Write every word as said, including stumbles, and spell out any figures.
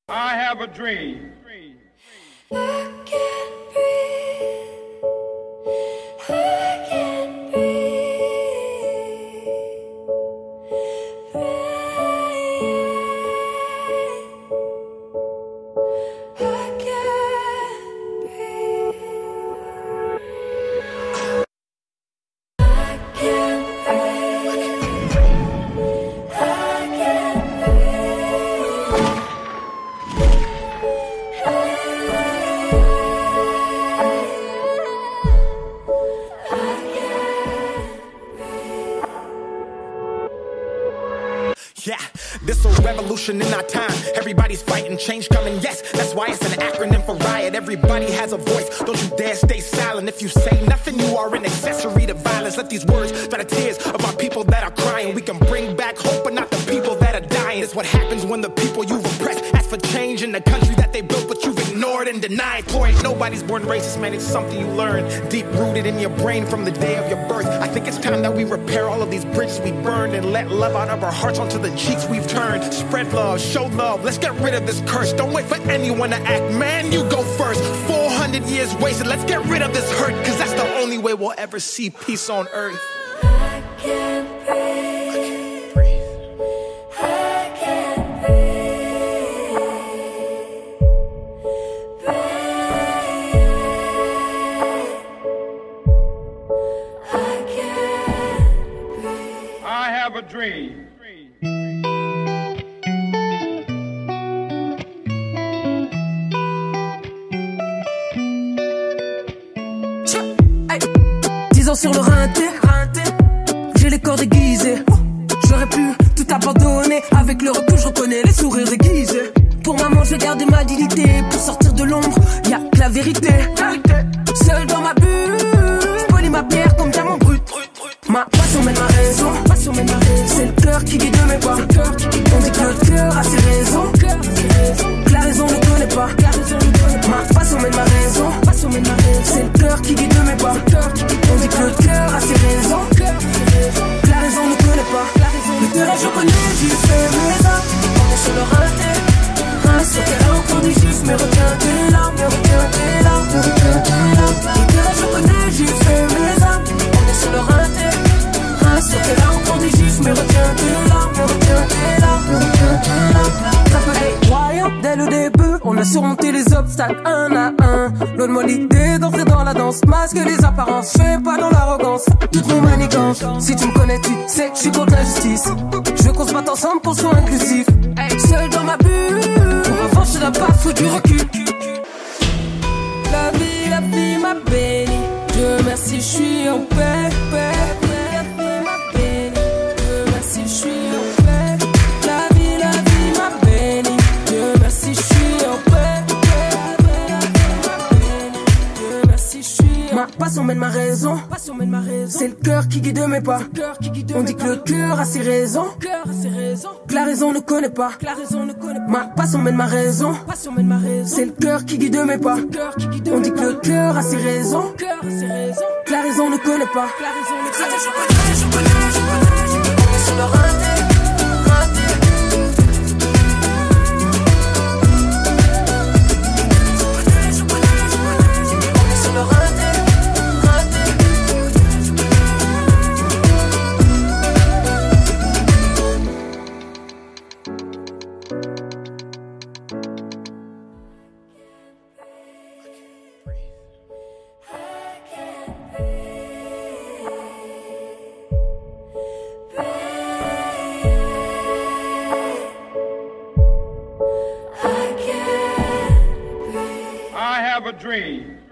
I have a dream. I can't breathe. I can't breathe. Breathe. I can't breathe. I can't breathe. I can't breathe. Yeah, this a revolution in our time. Everybody's fighting, change coming, yes. That's why it's an acronym for riot. Everybody has a voice, don't you dare stay silent. If you say nothing, you are an accessory to violence. Let these words dry the tears of our people that are crying. We can bring back hope, but not the people that are dying. It's what happens when the people you've oppressed ask for change in the country that they built, but you've ignored and denied. Boy, nobody's born racist, man, it's something you learn. Deep-rooted in your brain from the day of your birth. I think it's time that we repair all of these bridges we burned and let love out of our hearts onto the cheeks we've turned. Spread love, show love, let's get rid of this curse. Don't wait for anyone to act, man, you go first. four hundred years wasted, let's get rid of this hurt, cause that's the only way we'll ever see peace on earth. I can't breathe. I can't breathe. I can't breathe. Breathe. I can't breathe. I have a dream. dix ans sur le rinté, j'ai les corps déguisés. J'aurais pu tout abandonner. Avec le recul, je reconnais les sourires aiguisés. Pour maman, je vais garder ma dignité. Pour sortir de l'ombre, y'a que la vérité. Seul dans ma bulle, je polis ma bière comme diamant brut. Ma passion mène ma raison, c'est le cœur qui guide mes pas. On dit que le cœur a ses raisons, que la raison ne connaît pas. Ma passion mène ma raison, c'est le cœur qui guide mes pas. On dit que le cœur a ses raisons, que la raison ne connaît pas. Le terrain je connais, j'y fais mes actes. On est sur le raté, un secret encore du juste. Mais retiens tes larmes, mais retiens tes larmes, mais retiens tes larmes. Le terrain je connais, j'y fais mes actes. On est sur le raté, un secret encore du juste. Mais retiens tes larmes, mais retiens tes larmes, mais retiens tes larmes. Ça peut être royal dès le début. On a surmonté les obstacles un à un. Donne-moi l'idée d'entrer dans la danse. Masque les apparences, fais pas dans l'arrogance. Toutes nos manigances, si tu me connais tu sais que je suis contre l'injustice. Je veux qu'on se batte ensemble pour soit inclusif. Seul dans ma bulle, pour revanche je n'ai pas faut du recul. La vie, la vie m'a béni. Dieu merci, je suis en paix, paix. La vie m'a béni. Dieu merci, je suis en paix. La vie, la vie m'a béni. Dieu merci, je suis en paix. Ma passion mène ma raison, c'est le cœur qui guide mes pas. On dit que le cœur a ses raisons, que la raison ne connaît pas. Ma passion mène ma raison, c'est le cœur qui guide mes pas. On dit que le cœur a ses raisons, que la raison ne connaît pas. Sur le raté, raté. Sur le raté. I have a dream.